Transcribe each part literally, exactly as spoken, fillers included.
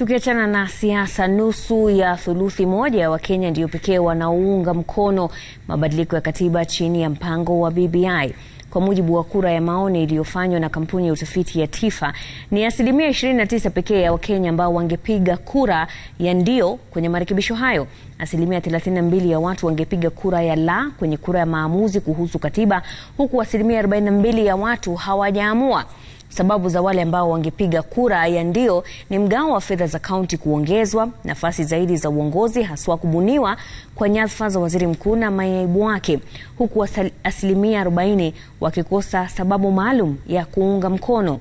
Tukiachana na siasa, nusu ya thuluthi moja ya Wakenya ndio pekee wanaunga mkono mabadiliko ya katiba chini ya mpango wa B B I. Kwa mujibu wa kura ya maoni iliyofanywa na kampuni ya utafiti ya TIFA, ni asilimia ishirini na tisa pekee ya Wakenya ambao wangepiga kura ya ndio kwenye marekebisho hayo. Asilimia thelathini na mbili ya watu wangepiga kura ya la kwenye kura ya maamuzi kuhusu katiba, huku asilimia arobaini na mbili ya watu hawajaamua. Sababu za wale ambao wangepiga kura ya ndio ni mgao wa fedha za kaunti kuongezwa, nafasi zaidi za uongozi haswa kubuniwa kwa nyadhifa za waziri mkuu na manaibu wake, huku asilimia arobaini wakikosa sababu maalum ya kuunga mkono.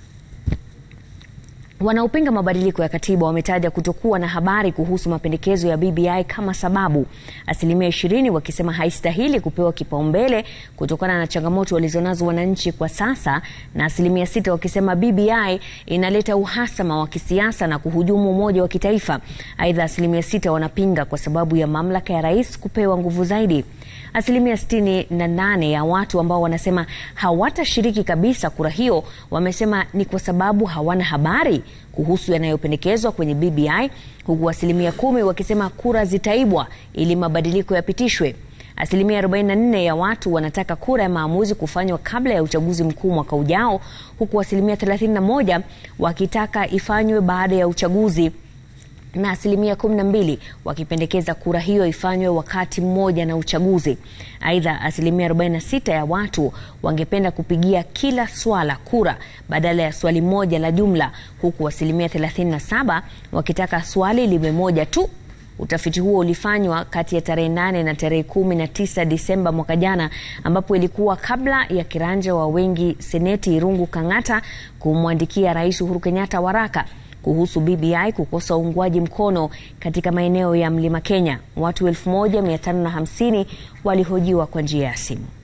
Wanaopinga mabadiliko ya katiba wametaja kutokuwa na habari kuhusu mapendekezo ya B B I kama sababu. Asilimia ishirini wakisema haistahili kupewa kipaumbele kutokana na changamoto walizonazo wananchi kwa sasa, na asilimia sita wakisema B B I inaleta uhasama wa kisiasa na kuhujumu umoja wa kitaifa. Aidha, asilimia sita wanapinga kwa sababu ya mamlaka ya rais kupewa nguvu zaidi. Asilimia sitini na nane ya watu ambao wanasema hawatashiriki kabisa kura hiyo wamesema ni kwa sababu hawana habari kuhusu yanayopendekezwa kwenye B B I, huku asilimia kumi wakisema kura zitaibwa ili mabadiliko yapitishwe. Asilimia arobaini na nne ya watu wanataka kura ya maamuzi kufanywa kabla ya uchaguzi mkuu mwaka ujao, huku asilimia thelathini na moja wakitaka ifanywe baada ya uchaguzi, na asilimia kumi na mbili wakipendekeza kura hiyo ifanywe wakati mmoja na uchaguzi. Aidha, asilimia arobaini na sita ya watu wangependa kupigia kila swala kura badala ya swali moja la jumla, huku asilimia thelathini na saba wakitaka swali liwe moja tu. Utafiti huo ulifanywa kati ya tarehe nane na tarehe kumi na tisa Disemba mwaka jana, ambapo ilikuwa kabla ya kiranja wa wengi Seneti Irungu Kang'ata kumwandikia Rais Uhuru Kenyatta waraka kuhusu B B I kukosa uungwaji mkono katika maeneo ya Mlima Kenya. Watu elfu moja mia tano na hamsini walihojiwa kwa njia ya simu.